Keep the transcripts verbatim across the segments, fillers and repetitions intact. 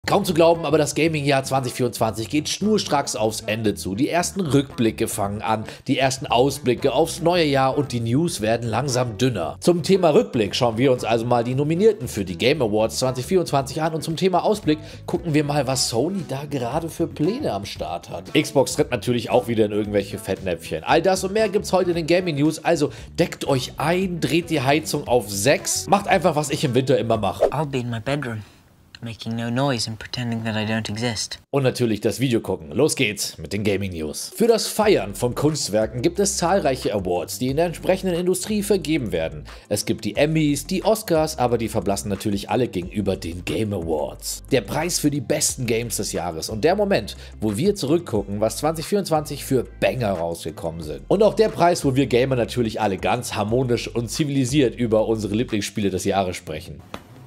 Kaum zu glauben, aber das Gaming-Jahr zwanzig vierundzwanzig geht schnurstracks aufs Ende zu. Die ersten Rückblicke fangen an, die ersten Ausblicke aufs neue Jahr und die News werden langsam dünner. Zum Thema Rückblick schauen wir uns also mal die Nominierten für die Game Awards zwanzig vierundzwanzig an und zum Thema Ausblick gucken wir mal, was Sony da gerade für Pläne am Start hat. Xbox tritt natürlich auch wieder in irgendwelche Fettnäpfchen. All das und mehr gibt's heute in den Gaming News, also deckt euch ein, dreht die Heizung auf sechs, macht einfach, was ich im Winter immer mache. I'll be in my bedroom, making no noise and pretending that I don't exist. Und natürlich das Video gucken. Los geht's mit den Gaming News. Für das Feiern von Kunstwerken gibt es zahlreiche Awards, die in der entsprechenden Industrie vergeben werden. Es gibt die Emmys, die Oscars, aber die verblassen natürlich alle gegenüber den Game Awards. Der Preis für die besten Games des Jahres und der Moment, wo wir zurückgucken, was zwanzig vierundzwanzig für Banger rausgekommen sind. Und auch der Preis, wo wir Gamer natürlich alle ganz harmonisch und zivilisiert über unsere Lieblingsspiele des Jahres sprechen.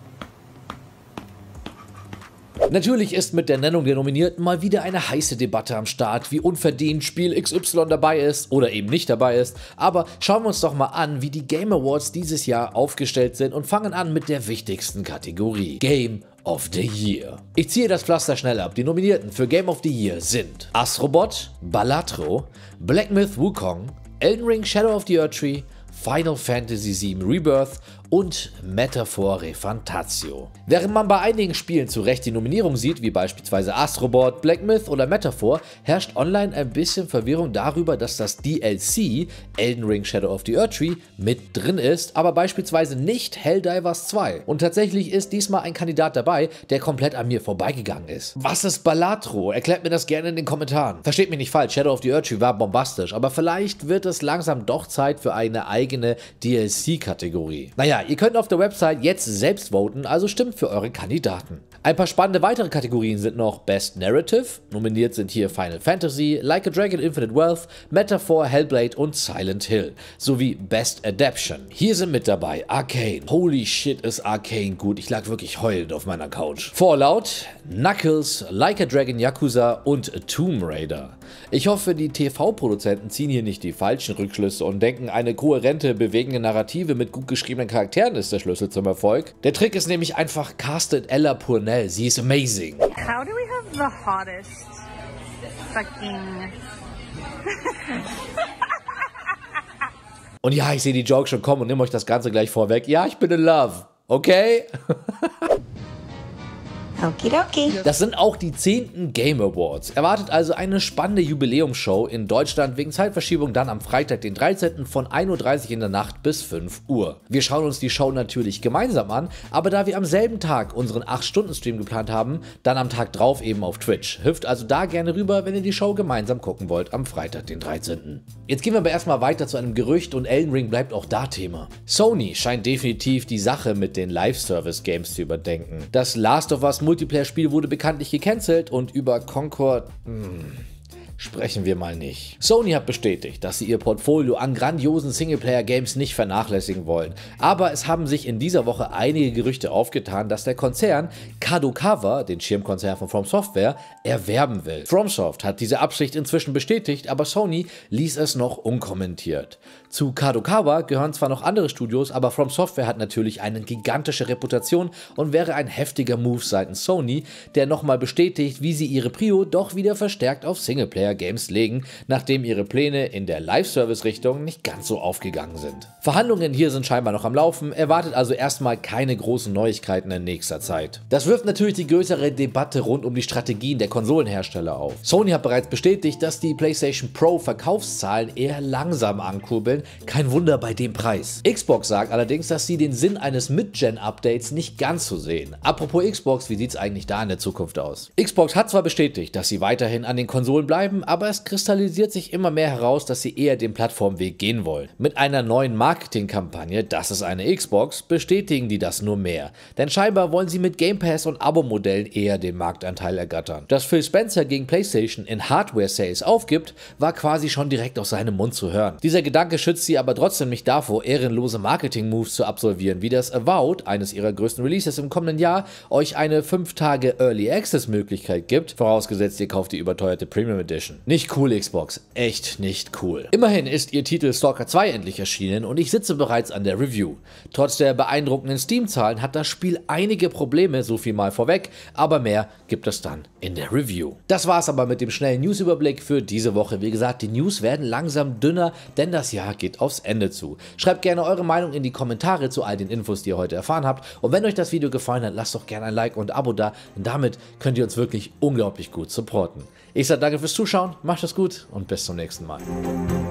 Natürlich ist mit der Nennung der Nominierten mal wieder eine heiße Debatte am Start, wie unverdient Spiel X Y dabei ist oder eben nicht dabei ist, aber schauen wir uns doch mal an, wie die Game Awards dieses Jahr aufgestellt sind und fangen an mit der wichtigsten Kategorie: Game of the Year. Ich ziehe das Pflaster schnell ab. Die Nominierten für Game of the Year sind Astrobot, Balatro, Black Myth Wukong, Elden Ring Shadow of the Erdtree, Final Fantasy sieben Rebirth und Metaphor Refantatio. Während man bei einigen Spielen zu Recht die Nominierung sieht, wie beispielsweise Astrobot, Black Myth oder Metaphor, herrscht online ein bisschen Verwirrung darüber, dass das D L C Elden Ring Shadow of the Erdtree mit drin ist, aber beispielsweise nicht Helldivers zwei. Und tatsächlich ist diesmal ein Kandidat dabei, der komplett an mir vorbeigegangen ist. Was ist Balatro? Erklärt mir das gerne in den Kommentaren. Versteht mich nicht falsch, Shadow of the Erdtree war bombastisch, aber vielleicht wird es langsam doch Zeit für eine eigene D L C-Kategorie. Naja, ihr könnt auf der Website jetzt selbst voten, also stimmt für eure Kandidaten. Ein paar spannende weitere Kategorien sind noch Best Narrative, nominiert sind hier Final Fantasy, Like a Dragon Infinite Wealth, Metaphor, Hellblade und Silent Hill, sowie Best Adaption. Hier sind mit dabei Arcane. Holy shit, ist Arcane gut, ich lag wirklich heulend auf meiner Couch. Fallout, Knuckles, Like a Dragon Yakuza und Tomb Raider. Ich hoffe, die T V-Produzenten ziehen hier nicht die falschen Rückschlüsse und denken, eine kohärente, bewegende Narrative mit gut geschriebenen Charakteren ist der Schlüssel zum Erfolg. Der Trick ist nämlich einfach, castet Ella Purnell, sie ist amazing. How do we have the hottest fucking... Und ja, ich sehe die Jokes schon kommen und nehme euch das Ganze gleich vorweg. Ja, ich bin in love, okay? Okidoki. Das sind auch die zehnten Game Awards. Erwartet also eine spannende Jubiläumsshow in Deutschland wegen Zeitverschiebung dann am Freitag, den dreizehnten von ein Uhr dreißig in der Nacht bis fünf Uhr. Wir schauen uns die Show natürlich gemeinsam an, aber da wir am selben Tag unseren acht Stunden Stream geplant haben, dann am Tag drauf eben auf Twitch. Hüpft also da gerne rüber, wenn ihr die Show gemeinsam gucken wollt am Freitag, den dreizehnten Jetzt gehen wir aber erstmal weiter zu einem Gerücht und Elden Ring bleibt auch da Thema. Sony scheint definitiv die Sache mit den Live-Service-Games zu überdenken. Das Last of Us Multiplayer-Spiel wurde bekanntlich gecancelt und über Concord... Hm, sprechen wir mal nicht. Sony hat bestätigt, dass sie ihr Portfolio an grandiosen Singleplayer-Games nicht vernachlässigen wollen, aber es haben sich in dieser Woche einige Gerüchte aufgetan, dass der Konzern Kadokawa, den Schirmkonzern von From Software, erwerben will. FromSoft hat diese Absicht inzwischen bestätigt, aber Sony ließ es noch unkommentiert. Zu Kadokawa gehören zwar noch andere Studios, aber From Software hat natürlich eine gigantische Reputation und wäre ein heftiger Move seitens Sony, der nochmal bestätigt, wie sie ihre Prio doch wieder verstärkt auf Singleplayer-Games legen, nachdem ihre Pläne in der Live-Service-Richtung nicht ganz so aufgegangen sind. Verhandlungen hier sind scheinbar noch am Laufen, erwartet also erstmal keine großen Neuigkeiten in nächster Zeit. Das wirft natürlich die größere Debatte rund um die Strategien der Konsolenhersteller auf. Sony hat bereits bestätigt, dass die PlayStation Pro Verkaufszahlen eher langsam ankurbeln, kein Wunder bei dem Preis. Xbox sagt allerdings, dass sie den Sinn eines Mid-Gen-Updates nicht ganz so sehen. Apropos Xbox, wie sieht es eigentlich da in der Zukunft aus? Xbox hat zwar bestätigt, dass sie weiterhin an den Konsolen bleiben, aber es kristallisiert sich immer mehr heraus, dass sie eher den Plattformweg gehen wollen. Mit einer neuen Marketingkampagne, das ist eine Xbox, bestätigen die das nur mehr. Denn scheinbar wollen sie mit Game Pass und Abo-Modellen eher den Marktanteil ergattern. Dass Phil Spencer gegen PlayStation in Hardware-Sales aufgibt, war quasi schon direkt aus seinem Mund zu hören. Dieser Gedanke schützt sie aber trotzdem nicht davor, ehrenlose Marketing-Moves zu absolvieren, wie das Avowed, eines ihrer größten Releases im kommenden Jahr, euch eine fünf Tage Early Access Möglichkeit gibt, vorausgesetzt ihr kauft die überteuerte Premium Edition. Edition. Nicht cool, Xbox. Echt nicht cool. Immerhin ist ihr Titel Stalker zwei endlich erschienen und ich sitze bereits an der Review. Trotz der beeindruckenden Steam-Zahlen hat das Spiel einige Probleme, so viel mal vorweg, aber mehr gibt es dann in der Review. Das war's aber mit dem schnellen News-Überblick für diese Woche. Wie gesagt, die News werden langsam dünner, denn das Jahr geht aufs Ende zu. Schreibt gerne eure Meinung in die Kommentare zu all den Infos, die ihr heute erfahren habt. Und wenn euch das Video gefallen hat, lasst doch gerne ein Like und ein Abo da, denn damit könnt ihr uns wirklich unglaublich gut supporten. Ich sage danke fürs Zuschauen, macht es gut und bis zum nächsten Mal.